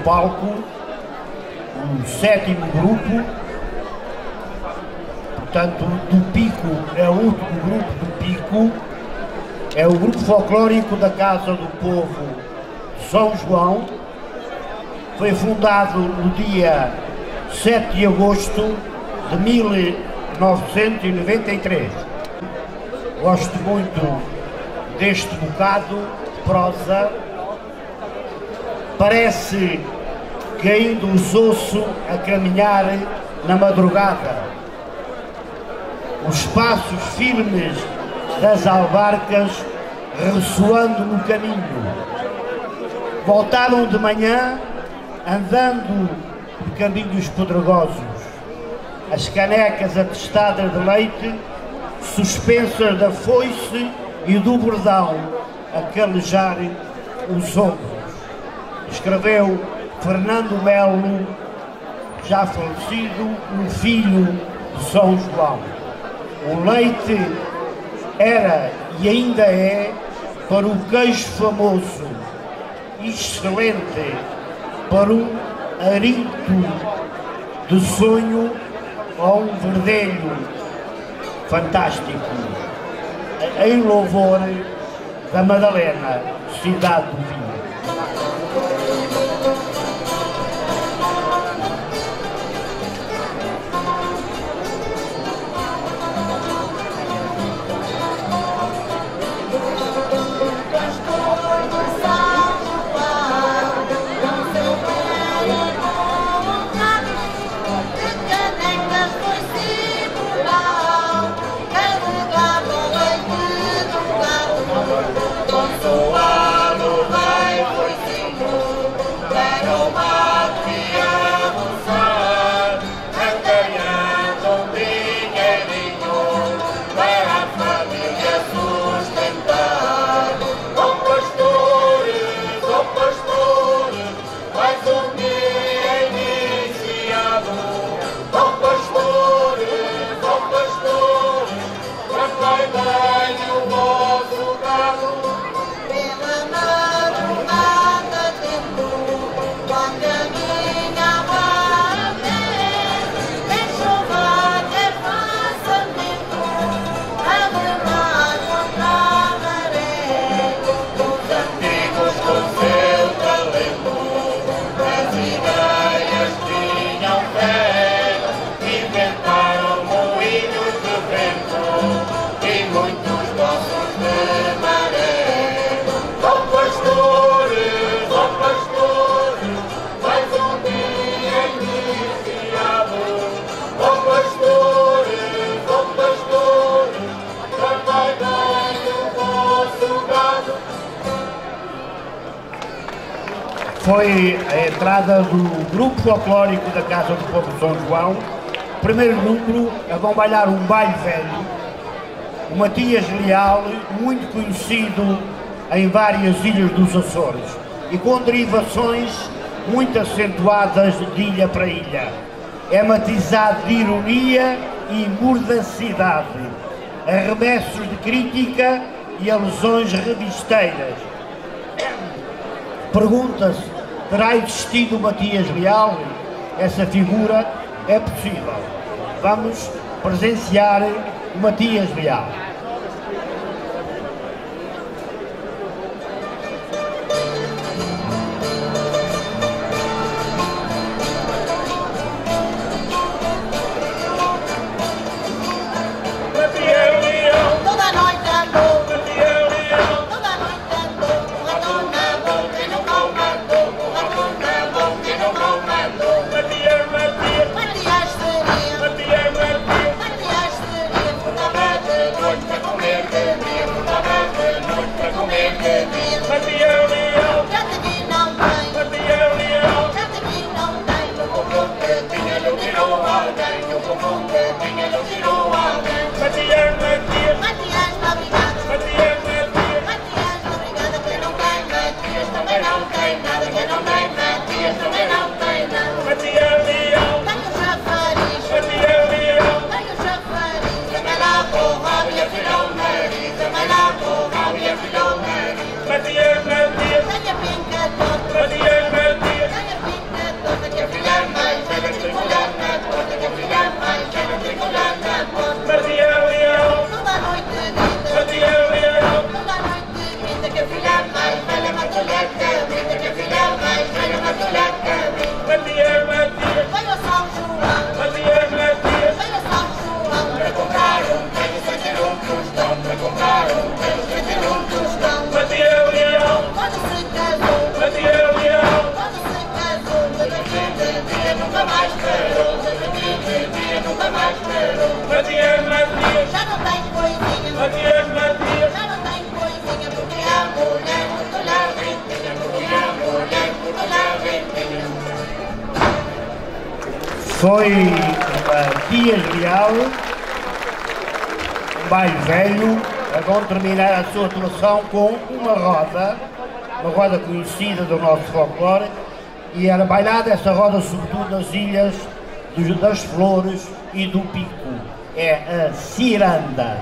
palco o sétimo grupo, portanto, do Pico, é o último grupo do Pico, é o grupo folclórico da Casa do Povo de São João. Foi fundado no dia 7 de agosto de 1993. Gosto muito deste bocado de prosa. Parece que ainda os ouço a caminhar na madrugada. Os passos firmes das albarcas ressoando no caminho. Voltaram de manhã andando por caminhos pedregosos. As canecas atestadas de leite, suspensas da foice e do bordão, a calejar os ombros. Escreveu Fernando Melo, já falecido, um filho de São João. O leite era e ainda é para o queijo famoso, excelente para um arinto de sonho ou um verdelho fantástico, em louvor da Madalena, cidade do vinho. Foi a entrada do grupo folclórico da Casa do Povo de São João. Primeiro número, vão bailar um baile velho, o Matias Leal, muito conhecido em várias ilhas dos Açores, e com derivações muito acentuadas de ilha para ilha. É matizado de ironia e mordacidade, arremessos de crítica e alusões revisteiras. Pergunta-se, terá existido Matias Leal? Essa figura é possível. Vamos presenciar o Matias Leal. Foi uma Dias Real, um baile velho. Vão terminar a sua atuação com uma roda conhecida do nosso folclore, e era bailada essa roda sobretudo nas ilhas das Flores e do Pico. É a ciranda.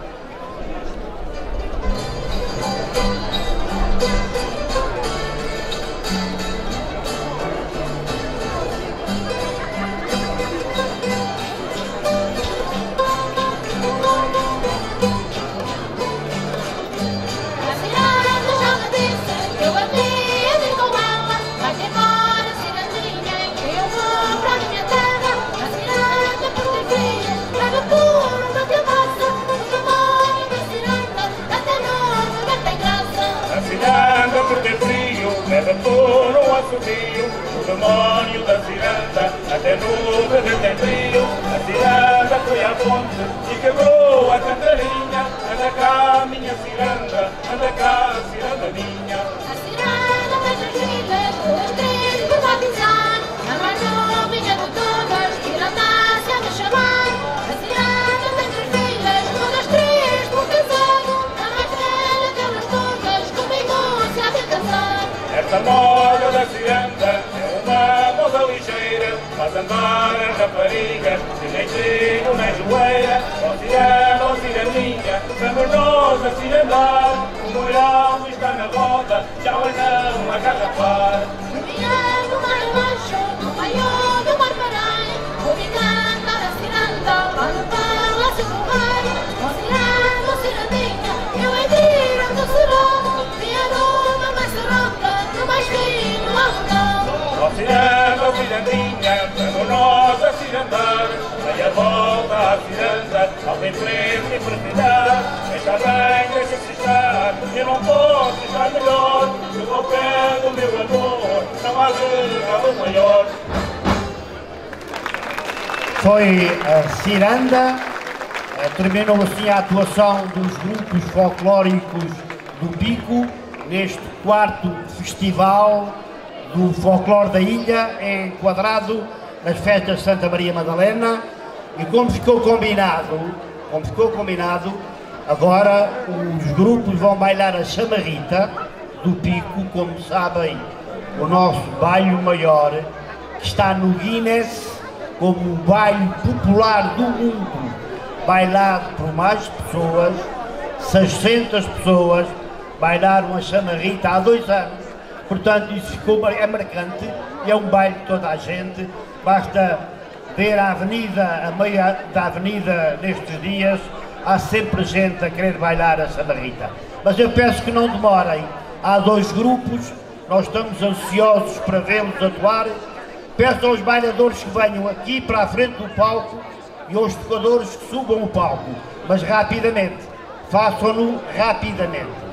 Leva por um assobio, o demónio da ciranda, até nunca tem frio. A ciranda foi à fonte e quebrou a cantarinha. Anda cá, minha ciranda, anda cá, ciranda minha. A ciranda faz as filhas, duas, três, por batizar. A mais novinha de todas, ciranda-se a me chamar. A ciranda tem três filhas, duas, três, por casar. A mais velha delas todas, comigo se há de casar. Esta moda da ciranda é uma moda ligeira, faz andar as raparigas, de jeitinho na joelha. Ó cirandinha, vamos nós a cirandar, o molhão está na roda, já vai não agarrafar. Caminhando mar abaixo, no maior do mar parai, vou me cantar a ciranda, para o palácio do rei. Ó cirandinha, eu hei de ir onde será, minha nova mais serota, no mais fino algodão. Ó cirandinha, vamos nós a cirandar, dai a volta à ciranda, ao bem preto e perfidar. Deixa bem, deixa-se estar, eu não posso estar melhor, eu vou pé do meu amor, não há regalo maior. Foi a ciranda. Terminou assim a atuação dos grupos folclóricos do Pico neste 4º festival do folclore da ilha, enquadrado nas festas de Santa Maria Madalena. E como ficou combinado, agora os grupos vão bailar a chamarrita do Pico, como sabem, o nosso baile maior, que está no Guinness como o baile popular do mundo, bailado por mais pessoas. 600 pessoas bailaram a chamarrita há 2 anos, portanto isso ficou, é marcante, e é um baile de toda a gente. Basta ver a avenida, a meia da avenida nestes dias, há sempre gente a querer bailar a chamarrita. Mas eu peço que não demorem, há 2 grupos, nós estamos ansiosos para vê-los atuar. Peço aos bailadores que venham aqui para a frente do palco e aos tocadores que subam o palco, mas rapidamente, façam-no rapidamente.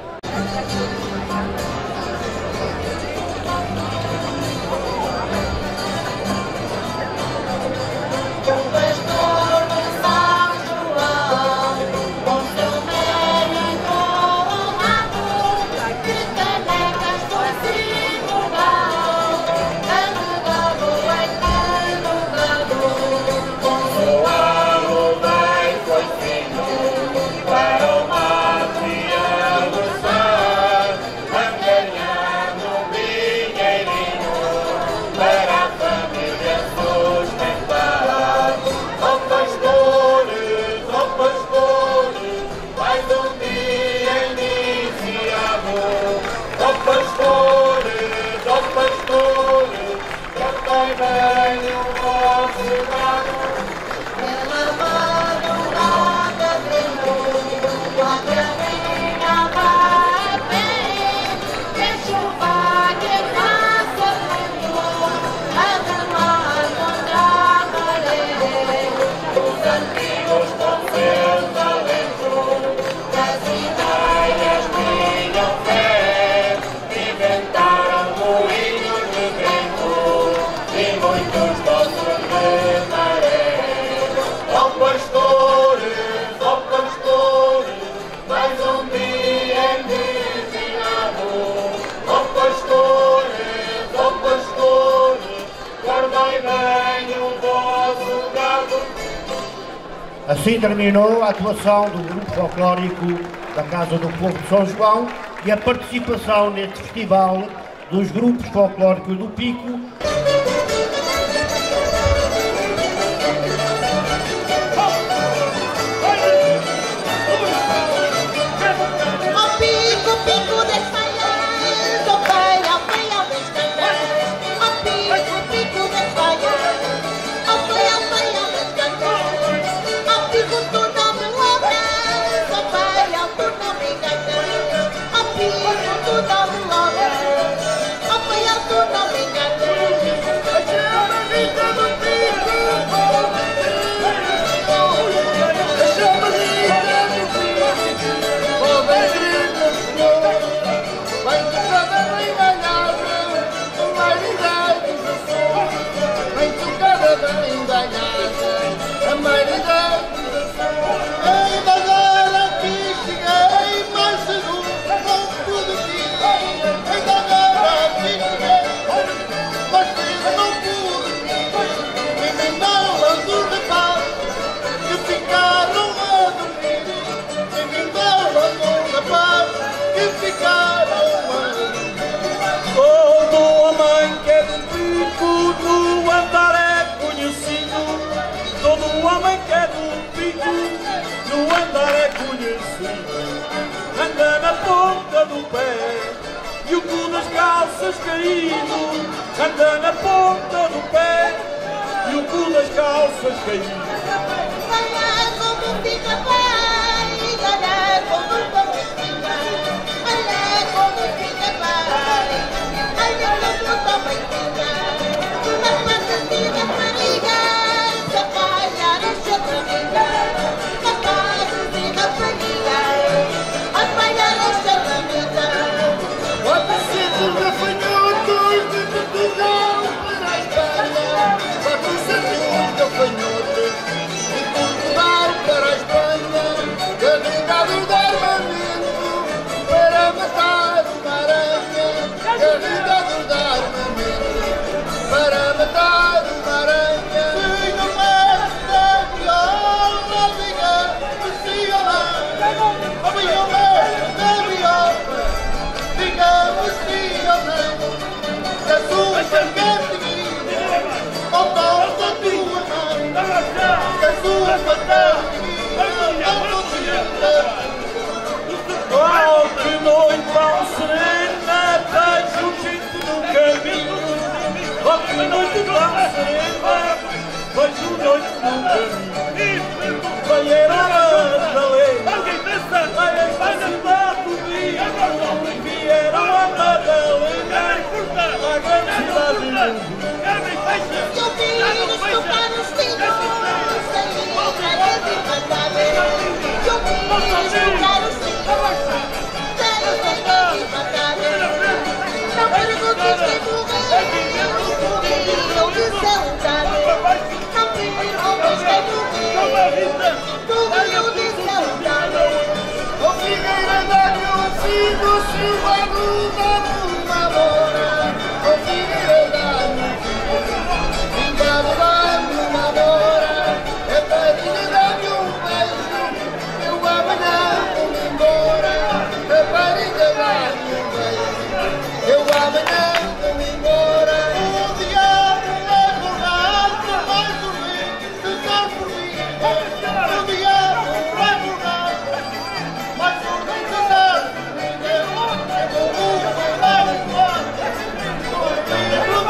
Inventaram moinhos de vento e muito Assim terminou a atuação do grupo folclórico da Casa do Povo de São João e a participação neste festival dos grupos folclóricos do Pico. Anda na ponta do pé e o cu das calças caído. Anda na ponta do pé e o cu das calças caído. Olha como fica pai, olha como fica, olha como fica pai, olha como também fica. Uma fantasia mariga, se apanhar o seu amiga, capaz de rapariga, apanhar o seu amiga. Bota cedo de gafanhotos de Portugal para a Espanha. Bota cedo de gafanhotos de Portugal para a Espanha. Carregado de armamento para matar uma aranha. Carregado de armamento para matar uma aranha. Se não basta viola, diga-me se ou não. A viola da viola, diga-me se ou não. Da sua cantiga, ao toque da tua mão. Da sua cantiga, ao toque da tua mão. Oh, que noite tão serena, deixa o gente no caminho. Oh, que noite tão serena, deixa o noite no caminho. Vai a Madalena, vai a cidade do Rio. Vieram a Madalena, a grande cidade do mundo. Eu vi tocar os tiros, sem cara de batalha. Eu vi tocar os tiros, sem cara de batalha. Não perguntes quem morreu, eu disse um cara. Não perguntes quem morreu, eu disse um cara. O Figueira dá-lhe um filho, se o barulho dá-lhe uma hora. O Figueira dá-lhe um filho, vingado dá-lhe uma hora. É para dar-lhe um beijo, eu amanhã vou-me embora. É para dar-lhe um beijo, eu amanhã vou-me embora. O diabo vai borrar, vai dormir, de só por mim. O diabo vai borrar, vai dormir, de só por mim. O mundo vai embora, o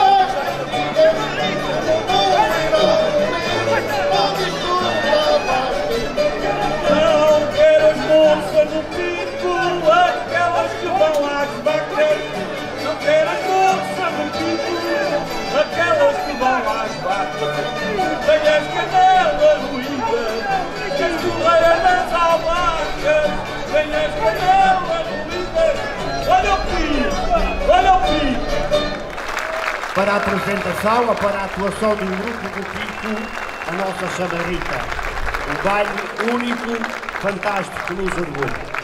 Não quero as moças no pico, aquelas que vão às vacas. Não quero as moças no pico, aquelas que vão às vacas. Tem as canelas ruídas, que as correias das albacas. Tem as canelas ruídas, olha o pico, olha o pico. Para a apresentação, para a atuação do grupo do Pico, a nossa chamarita. Um baile único, fantástico, que nos orgulha.